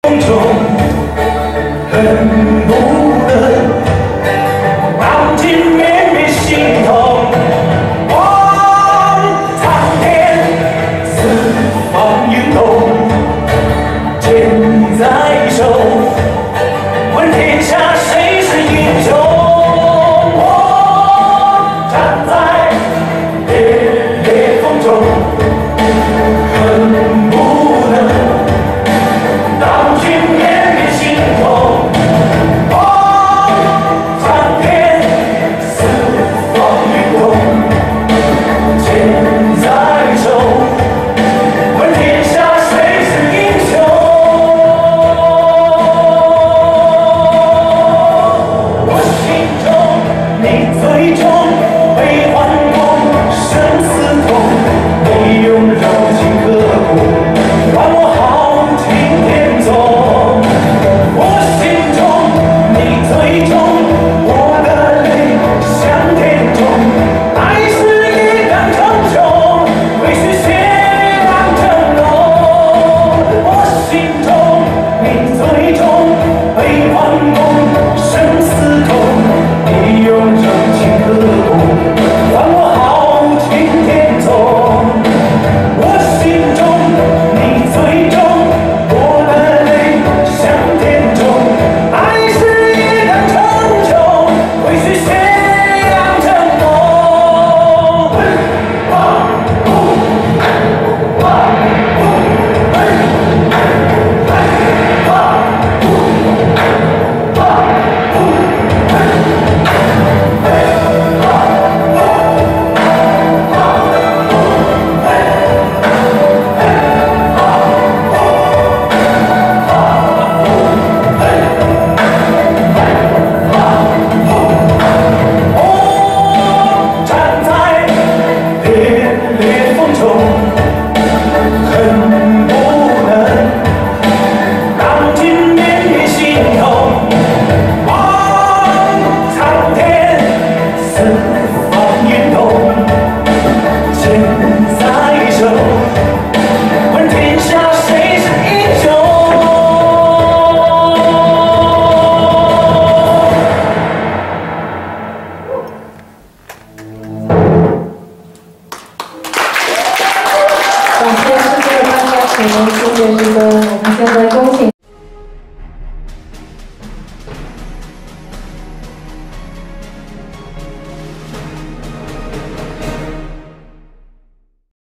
中恨不能荡尽绵绵心头，望苍天四方云动，剑在手，问天下谁是英雄？我站在烈烈风中，恨不能荡尽绵绵心头，望苍天四方云动，剑在手，问天下谁是英雄？我心中你最重，悲欢共，生死痛，你用柔情刻骨，换我豪情天纵。我心中你最重，我的泪向天冲，爱是一杆长枪，为谁血染成龙？我心中你最重，悲欢共，生死痛，你用柔情刻骨，换我豪情天纵。我心中你最重，我的泪向天冲，爱是一杆长枪，为谁血染成龙？站在烈烈风中，恨不能荡尽绵绵心头，望苍天四方云动，剑在手，问天下谁是英雄？ 感谢世界大家请您新年一个，我们现在恭请。